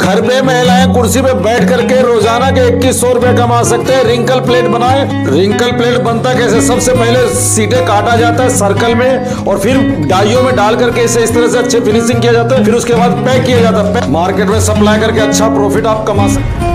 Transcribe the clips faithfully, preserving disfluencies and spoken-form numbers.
घर पे महिलाएं कुर्सी पे बैठ करके रोजाना के इक्कीस सौ रुपए कमा सकते हैं। रिंकल प्लेट बनाए। रिंकल प्लेट बनता कैसे? सबसे पहले सीधे काटा जाता है सर्कल में और फिर डाइयों में डाल करके इसे इस तरह से अच्छे फिनिशिंग किया जाता है। फिर उसके बाद पैक किया जाता है। मार्केट में सप्लाई करके अच्छा प्रॉफिट आप कमा सकते हैं।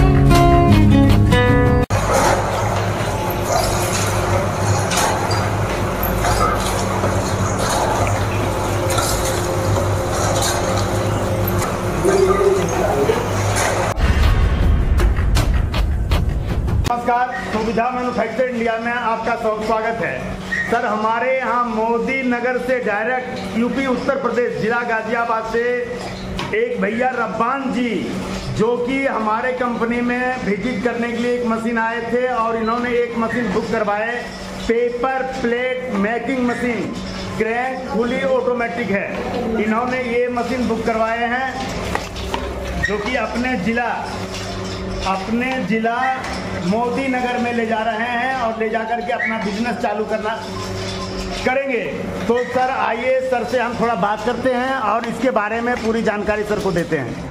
नमस्कार, सुविधा मैन्युफैक्चर इंडिया में आपका स्वागत है। सर, हमारे यहाँ मोदी नगर से डायरेक्ट यूपी उत्तर प्रदेश जिला गाजियाबाद से एक भैया रब्बान जी, जो कि हमारे कंपनी में विजिट करने के लिए एक मशीन आए थे और इन्होंने एक मशीन बुक करवाए। Paper plate making machine, crank fully automatic है। इन्होंने ये मशीन बुक करवाए हैं, जो कि अपने जिला अपने जिला मोदी नगर में ले जा रहे हैं और ले जाकर के अपना बिजनेस चालू करना करेंगे। तो सर आइए, सर से हम थोड़ा बात करते हैं और इसके बारे में पूरी जानकारी सर को देते हैं।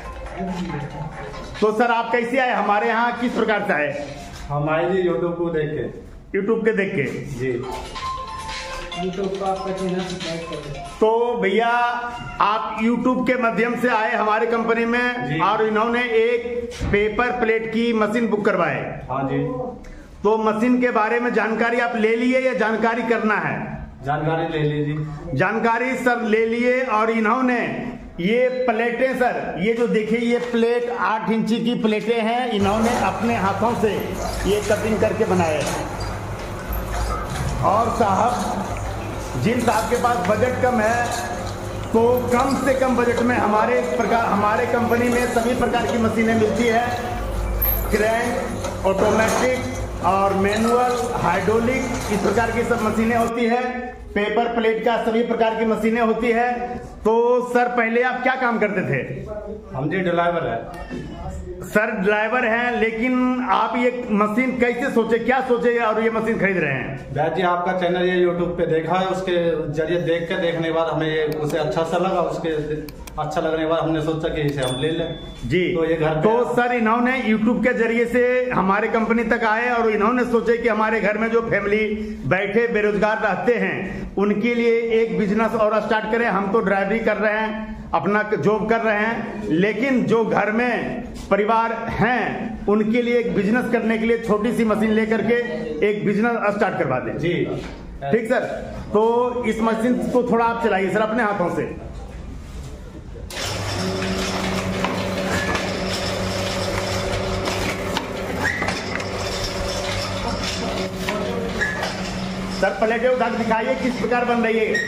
तो सर, आप कैसे आए हमारे यहाँ, किस प्रकार से आए? हम आए जी यूट्यूब को देख के। यूट्यूब के देख के जी। यूट्यूब का आपका चैनल। तो भैया, आप यूट्यूब के माध्यम से आए हमारे कंपनी में और इन्होंने एक पेपर प्लेट की मशीन बुक करवाए। हाँ जी। तो मशीन के बारे में जानकारी आप ले लिए या जानकारी करना है? जानकारी ले लीजिए। जानकारी सर ले लिए। और इन्होंने ये प्लेटें, सर ये जो देखिए, ये प्लेट आठ इंची की प्लेटें हैं। इन्होंने अपने हाथों से ये कटिंग करके बनाए। और साहब, जिन साहब के पास बजट कम है, तो कम से कम बजट में हमारे प्रकार हमारे कंपनी में सभी प्रकार की मशीनें मिलती है। क्रैंक, ऑटोमेटिक और मैनुअल, हाइड्रोलिक, इस प्रकार की सब मशीनें होती है। पेपर प्लेट का सभी प्रकार की मशीनें होती है। तो सर, पहले आप क्या काम करते थे? हम जी ड्राइवर है। सर ड्राइवर हैं, लेकिन आप ये मशीन कैसे सोचे, क्या सोचे और ये मशीन खरीद रहे हैं? भैया जी, आपका चैनल ये यूट्यूब पे देखा है, उसके जरिए देख के देखने के बाद हमें ये उसे अच्छा सा लगा। उसके अच्छा लगने के बाद हमने सोचा कि इसे हम ले लें जी। तो ये घर तो सर, इन्होंने यूट्यूब के जरिए से हमारे कंपनी तक आए और इन्होंने सोचे कि हमारे घर में जो फैमिली बैठे बेरोजगार रहते हैं, उनके लिए एक बिजनेस और स्टार्ट करें। हम तो ड्राइवरी कर रहे हैं, अपना जॉब कर रहे हैं, लेकिन जो घर में परिवार हैं, उनके लिए एक बिजनेस करने के लिए छोटी सी मशीन लेकर के एक बिजनेस स्टार्ट करवा दें। जी ठीक सर। तो इस मशीन को थोड़ा आप चलाइए सर अपने हाथों से। सर, प्लेटें उठा के दिखाइए किस प्रकार बन रही है।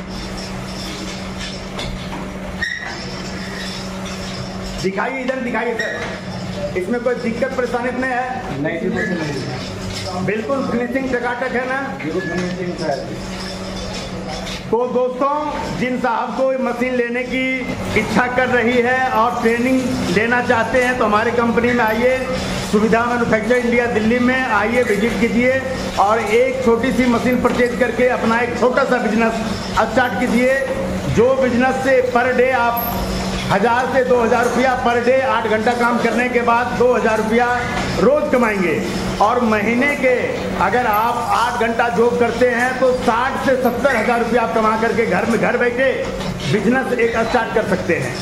दिखाइए, इधर दिखाइए सर। इसमें कोई दिक्कत परेशानी नहीं है? नहीं, नहीं। बिल्कुल फिनिशिंग टकाटक है ना? बिल्कुल फिनिशिंग है। तो दोस्तों, जिन साहब को मशीन लेने की इच्छा कर रही है और ट्रेनिंग लेना चाहते हैं, तो हमारे कंपनी में आइए। सुविधा मैन्युफैक्चर इंडिया दिल्ली में आइए, विजिट कीजिए और एक छोटी सी मशीन परचेज करके अपना एक छोटा सा बिजनेस स्टार्ट कीजिए। जो बिजनेस से पर डे आप हजार से दो हजार रुपया पर डे, आठ घंटा काम करने के बाद दो हजार रुपया रोज कमाएंगे। और महीने के अगर आप आठ घंटा जॉब करते हैं तो साठ से सत्तर हजार रुपया आप कमा करके घर में घर बैठे बिजनेस एक स्टार्ट कर सकते हैं।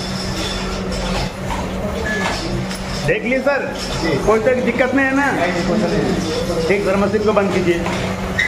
देख लिए सर, कोई तो दिक्कत नहीं है ना? एक सर, मशीन को बंद कीजिए।